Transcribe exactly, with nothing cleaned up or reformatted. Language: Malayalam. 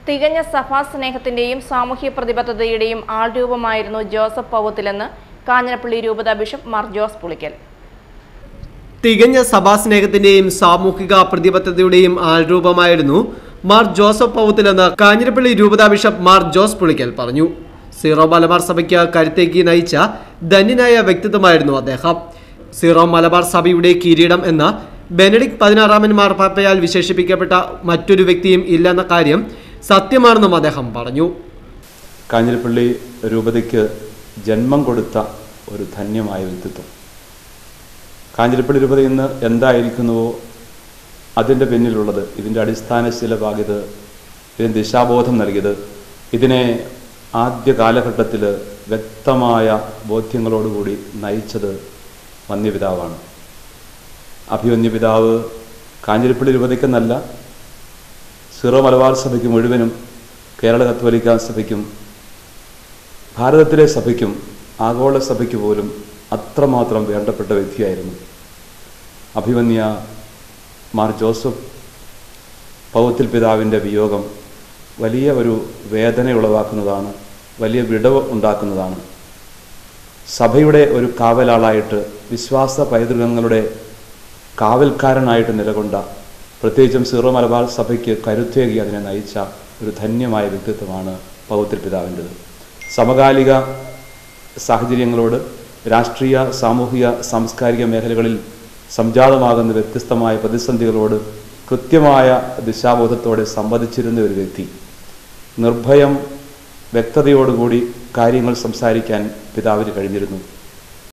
തികഞ്ഞ സഭാസ്നേഹത്തിന്റെയും സാമൂഹ്യ പ്രതിബദ്ധതയുടെയും ആൾരൂപമായിരുന്നു ജോസഫ് പൗവത്തിലെന്ന് കാഞ്ഞിരപ്പള്ളി രൂപത ബിഷപ്പ് മാർ ജോസ് പുളിക്കൽ. തികഞ്ഞ സഭാസ്നേഹത്തിന്റെയും സാമൂഹിക പ്രതിബദ്ധതയുടെയും ആൾരൂപമായിരുന്നു മാർ ജോസഫ് പൗവത്തിലെന്ന് കാഞ്ഞിരപ്പള്ളി രൂപത ബിഷപ്പ് മാർ ജോസ് പുളിക്കൽ പറഞ്ഞു. സീറോ മലബാർ സഭയ്ക്ക് കരുത്തേക്ക് നയിച്ച ധന്യനായ വ്യക്തിത്വമായിരുന്നു അദ്ദേഹം. സീറോ മലബാർ സഭയുടെ കിരീടം എന്ന ബെനഡിക്ട് പതിനാറാമൻ മാർപ്പാപ്പയാൽ വിശേഷിപ്പിക്കപ്പെട്ട മറ്റൊരു വ്യക്തിയും ഇല്ലെന്ന കാര്യം സത്യമാണെന്നും അദ്ദേഹം പറഞ്ഞു. കാഞ്ഞിരപ്പള്ളി രൂപതയ്ക്ക് ജന്മം കൊടുത്ത ഒരു ധന്യമായ വ്യക്തിത്വം. കാഞ്ഞിരപ്പള്ളി രൂപത ഇന്ന് എന്തായിരിക്കുന്നുവോ അതിൻ്റെ പിന്നിലുള്ളത്, ഇതിൻ്റെ അടിസ്ഥാന ശിലപാകിയത്, ഇതിന് ദിശാബോധം നൽകിയത്, ഇതിനെ ആദ്യ കാലഘട്ടത്തിൽ വ്യക്തമായ ബോധ്യങ്ങളോടുകൂടി നയിച്ചത് വന്യപിതാവാണ്. അഭിവന്യപിതാവ് കാഞ്ഞിരപ്പള്ളി രൂപതയ്ക്കെന്നല്ല, സീറോ മലബാർ സഭയ്ക്ക് മുഴുവനും, കേരള കത്തോലിക്ക സഭയ്ക്കും ഭാരതത്തിലെ സഭയ്ക്കും ആഗോള സഭയ്ക്ക് പോലും അത്രമാത്രം വേണ്ടപ്പെട്ട വ്യക്തിയായിരുന്നു. അഭിവന്യ മാർ ജോസഫ് പൗവത്തിൽ പിതാവിൻ്റെ വിയോഗം വലിയ ഒരു വേദന ഉളവാക്കുന്നതാണ്, വലിയ വിടവ് ഉണ്ടാക്കുന്നതാണ്. സഭയുടെ ഒരു കാവലാളായിട്ട്, വിശ്വാസ പൈതൃകങ്ങളുടെ കാവൽക്കാരനായിട്ട് നിലകൊണ്ട, പ്രത്യേകിച്ചും സീറോ മലബാർ സഭയ്ക്ക് കരുത്തേകി അതിനെ നയിച്ച ഒരു ധന്യമായ വ്യക്തിത്വമാണ് പൗവത്തിൽ പിതാവിൻ്റെത്. സമകാലിക സാഹചര്യങ്ങളോട്, രാഷ്ട്രീയ, സാമൂഹിക, സാംസ്കാരിക മേഖലകളിൽ സംജാതമാകുന്ന വ്യത്യസ്തമായ പ്രതിസന്ധികളോട് കൃത്യമായ ദിശാബോധത്തോടെ സംവദിച്ചിരുന്ന ഒരു വ്യക്തി. നിർഭയം വ്യക്തതയോടുകൂടി കാര്യങ്ങൾ സംസാരിക്കാൻ പിതാവിന് കഴിഞ്ഞിരുന്നു.